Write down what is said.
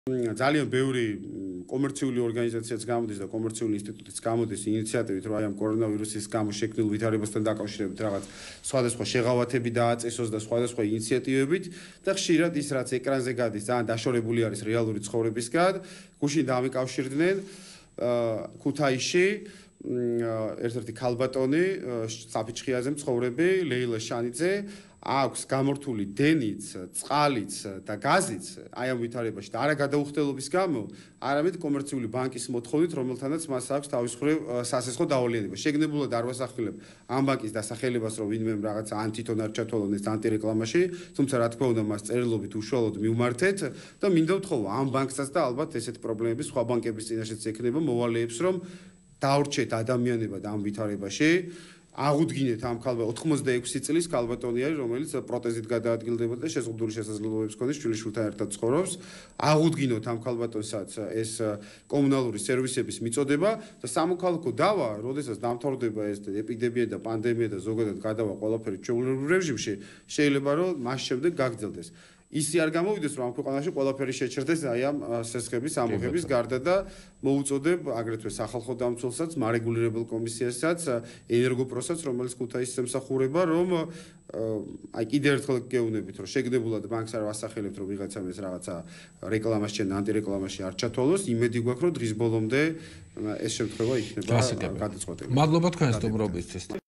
ძალიან ბევრი კომერციული ორგანიზაციაც გამოდის და კომერციული ინსტიტუტიც გამოდის ინიციატივით, რომ აი ამ კორონავირუსის გამო შექმნილ ვითარებასთან დაკავშირებით რაღაც სხვადასხვა შეღავათები დააწესოს და სხვადასხვა ინიციატივებით და ხშირად ის რაც ეკრანზე გადის ძალიან დაშორებული არის რეალური ცხოვრებისგან, გუშინ დამიკავშირდნენ ქუთაისში ერთ-ერთი ქალბატონი საფიჩხიაზე მცხოვრები ლეილა შანიძე აქვს გამორთული დენიც, წყალიც და გაზიც აი ამ ვითარებაში და არა გადაუხდელობის გამო, არამედ კომერციული ბანკის მოთხოვნით, რომელთანაც მას აქვს თავის მხრივ სასესხო დავალიანება. შეგნებულად არ ვასახელებ ამ ბანკის დასახელებას, რომ ვინმე რაღაცა ან თვითონ არ ჩათვალონ ეს ანტირეკლამაში, თუმცა რა თქმა უნდა მას წერილობით უშუალოდ მივმართეთ და მინდა ვთხოვო ამ ბანკსაც და ალბათ ესეთ პრობლემები სხვა ბანკების წინაშეც ექნება მოვალეებს, რომ დაურჩეთ ადამიანებად ამ ვითარებაში. აღუდგინეთ ამ ქალბატონს 86 წლის ქალბატონი არის, რომელიც პროტეზით გადაადგილდებოდა და შეზღუდული შესაძლებლობების მქონე შვილიშვილთან ერთად ცხოვრობს. აღუდგინოთ ამ ქალბატონსაც ეს კომუნალური სერვისების მიწოდება და სამოქალაქო დავა, როდესაც დამთავრდება ეს ეპიდემია და პანდემია და ზოგადად გადავა ყველაფერი ჩვეულებრივ რეჟიმში, შეიძლება რომ მას შემდეგ გაგრძელდეს. ისი არ გამოვიდეს, რომ ამ ქვეყანაში ყველაფერი შეჩერდეს აი ამ სესხების ამოღების გარდა და მოუწოდებ აგრეთვე სახალხო დამცველსაც, მარეგულირებელ კომისიასაც, ენერგოპროსაც, რომელიც ქუთაისს ემსახურება, რომ აი კიდევ ერთხელ გეუბნებით, რომ შეგნებულად ბანკს არ ვასახელებთ, რომ ვიღაცამ ეს რაღაცა რეკლამაში ან ანტირეკლამაში არ ჩათვალოს, იმედი გვაქვს, რომ დღის ბოლომდე ეს შემთხვევა იქნება გადაწყვეტილი. მადლობა თქვენ სტუმრობისთვის.